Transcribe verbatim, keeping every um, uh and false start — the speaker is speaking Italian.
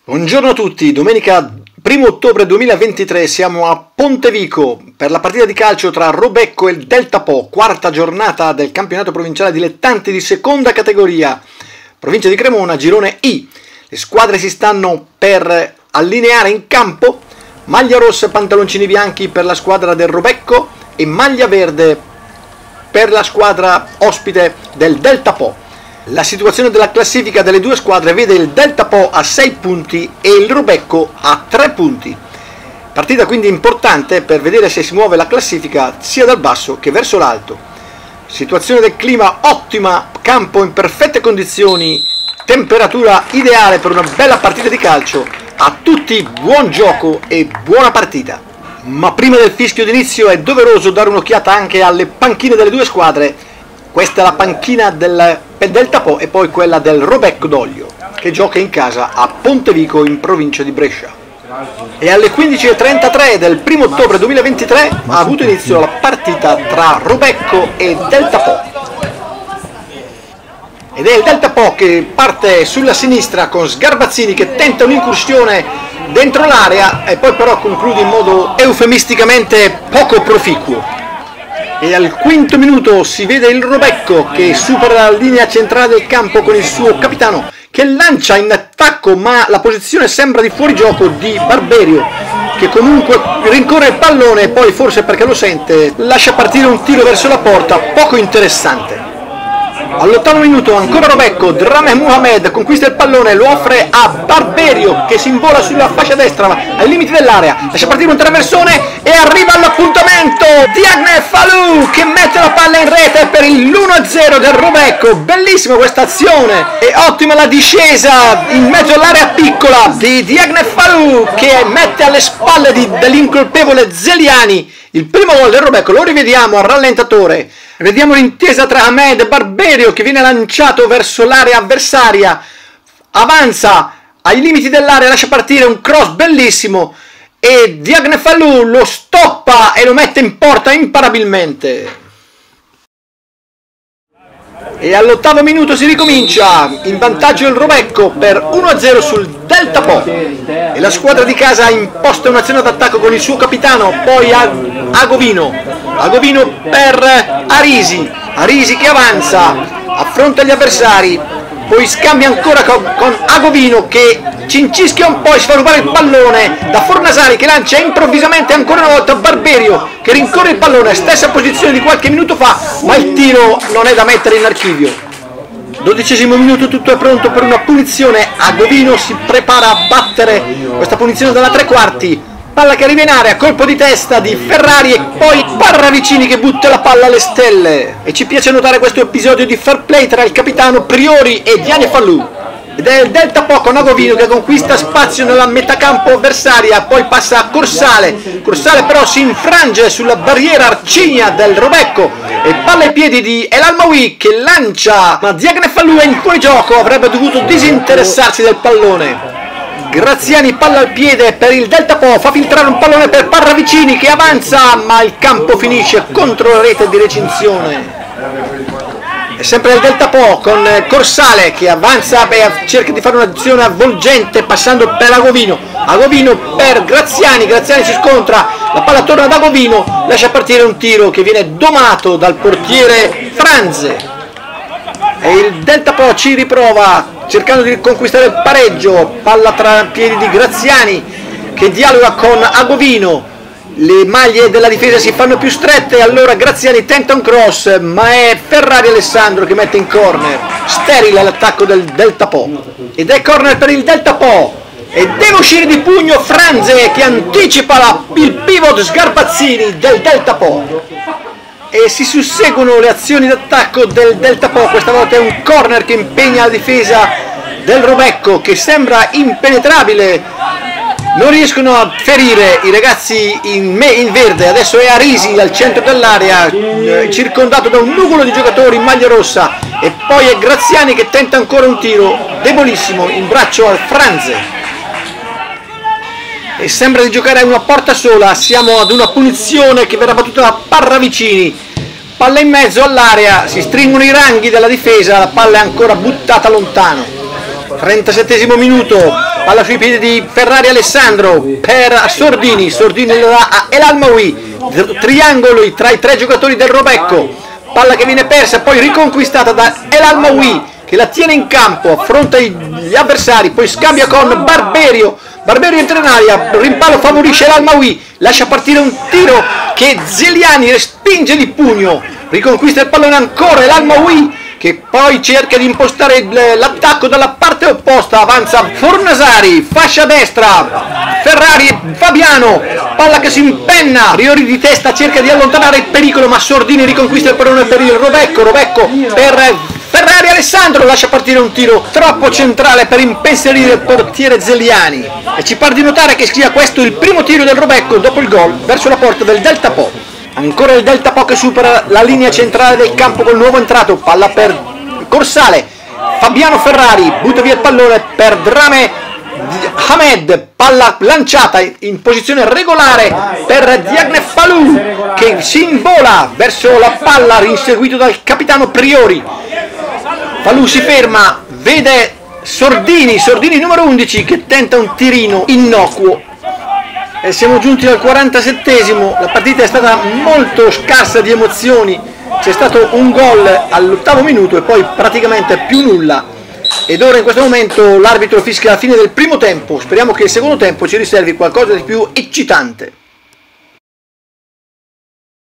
Buongiorno a tutti, domenica primo ottobre duemilaventitré siamo a Pontevico per la partita di calcio tra Robecco e il Delta Po, quarta giornata del campionato provinciale dilettanti di seconda categoria, provincia di Cremona, girone I. Le squadre si stanno per allineare in campo, maglia rossa e pantaloncini bianchi per la squadra del Robecco e maglia verde per la squadra ospite del Delta Po. La situazione della classifica delle due squadre vede il Delta Po a sei punti e il Robecco a tre punti. Partita quindi importante per vedere se si muove la classifica sia dal basso che verso l'alto. Situazione del clima ottima, campo in perfette condizioni, temperatura ideale per una bella partita di calcio. A tutti buon gioco e buona partita. Ma prima del fischio d'inizio è doveroso dare un'occhiata anche alle panchine delle due squadre. Questa è la panchina del Delta Po e poi quella del Robecco d'Oglio, che gioca in casa a Pontevico in provincia di Brescia. E alle quindici e trentatré del primo ottobre duemilaventitré ha avuto inizio la partita tra Robecco e Delta Po. Ed è il Delta Po che parte sulla sinistra con Sgarbazzini che tenta un'incursione dentro l'area e poi però conclude in modo eufemisticamente poco proficuo. E al quinto minuto si vede il Robecco che supera la linea centrale del campo con il suo capitano che lancia in attacco, ma la posizione sembra di fuorigioco di Barberio, che comunque rincorre il pallone e poi, forse perché lo sente, lascia partire un tiro verso la porta poco interessante. All'ottavo minuto ancora Robecco, Drameh Mohamed conquista il pallone, lo offre a Barberio che si invola sulla fascia destra ai limiti dell'area, lascia partire un traversone e arriva all'appuntamento Diagne Falou che mette la palla in rete per l'uno a zero del Robecco. Bellissima questa azione e ottima la discesa in mezzo all'area piccola di Diagne Falou che mette alle spalle dell'incolpevole Zeliani il primo gol del Robecco. Lo rivediamo al rallentatore. Vediamo l'intesa tra Ahmed e Barberio che viene lanciato verso l'area avversaria, avanza ai limiti dell'area, lascia partire un cross bellissimo e Diagne Falou lo stoppa e lo mette in porta imparabilmente. E all'ottavo minuto si ricomincia, in vantaggio il Robecco per uno a zero sul Delta Po e la squadra di casa imposta un'azione d'attacco con il suo capitano, poi a Agovino, Agovino per Arisi, Arisi che avanza, affronta gli avversari, poi scambia ancora con, con Agovino che cincischia un po' e si fa rubare il pallone da Fornasari che lancia improvvisamente ancora una volta Barberio che rincorre il pallone, stessa posizione di qualche minuto fa, ma il tiro non è da mettere in archivio. Dodicesimo minuto, tutto è pronto per una punizione, Agovino si prepara a battere questa punizione dalla tre quarti, palla che arriva in area, colpo di testa di Ferrari e poi Parravicini che butta la palla alle stelle. E ci piace notare questo episodio di fair play tra il capitano Priori e Diagne Falou. Ed è il Delta Po con Agovino che conquista spazio nella metà campo avversaria, poi passa a Corsale, Corsale però si infrange sulla barriera arcigna del Robecco e palla ai piedi di El Almaoui che lancia, ma Diagne Falou è in fuorigioco, avrebbe dovuto disinteressarsi del pallone. Graziani palla al piede per il Delta Po, fa filtrare un pallone per Parravicini che avanza, ma il campo finisce contro la rete di recinzione. È sempre il Delta Po con Corsale che avanza e cerca di fare un'azione avvolgente passando per Agovino, Agovino per Graziani, Graziani si scontra, la palla torna ad Agovino, lascia partire un tiro che viene domato dal portiere Franze e il Delta Po ci riprova cercando di conquistare il pareggio, palla tra i piedi di Graziani che dialoga con Agovino. Le maglie della difesa si fanno più strette, allora Graziani tenta un cross, ma è Ferrari Alessandro che mette in corner. Sterile l'attacco del Delta Po. Ed è corner per il Delta Po. E deve uscire di pugno Franze che anticipa la, il pivot Sgarbazzini del Delta Po. E si susseguono le azioni d'attacco del Delta Po. Questa volta è un corner che impegna la difesa del Robecco che sembra impenetrabile. Non riescono a ferire i ragazzi in, me, in verde, adesso è Arisi al centro dell'area, eh, circondato da un nugolo di giocatori in maglia rossa e poi è Graziani che tenta ancora un tiro debolissimo in braccio al Franze. E sembra di giocare a una porta sola, siamo ad una punizione che verrà battuta da Parravicini, palla in mezzo all'area, si stringono i ranghi della difesa, la palla è ancora buttata lontano. trentasettesimo minuto, palla sui piedi di Ferrari Alessandro per Sordini, Sordini lo dà a El Almaoui, triangoli tra i tre giocatori del Robecco, palla che viene persa, poi riconquistata da El Almaoui che la tiene in campo, affronta gli avversari, poi scambia con Barberio, Barberio entra in aria, rimpallo favorisce El Almaoui, lascia partire un tiro che Zeliani respinge di pugno, riconquista il pallone ancora El Almaoui che poi cerca di impostare l'attacco dalla parte opposta, avanza Fornasari, fascia destra, Ferrari, Fabiano, palla che si impenna, Riori di testa cerca di allontanare il pericolo ma Sordini riconquista il pallone per il Robecco, Robecco per Ferrari Alessandro, lascia partire un tiro troppo centrale per impensierire il portiere Zeliani e ci pare di notare che sia questo il primo tiro del Robecco dopo il gol verso la porta del Delta Po. Ancora il Delta Po che supera la linea centrale del campo col nuovo entrato, palla per Corsale, Fabiano Ferrari butta via il pallone per Drame Hamed, palla lanciata in posizione regolare per Diagne Falou che si invola verso la palla inseguito dal capitano Priori. Falou si ferma, vede Sordini, Sordini numero undici che tenta un tirino innocuo. E siamo giunti al quarantasettesimo, la partita è stata molto scarsa di emozioni, c'è stato un gol all'ottavo minuto e poi praticamente più nulla. Ed ora in questo momento l'arbitro fischia la fine del primo tempo, speriamo che il secondo tempo ci riservi qualcosa di più eccitante.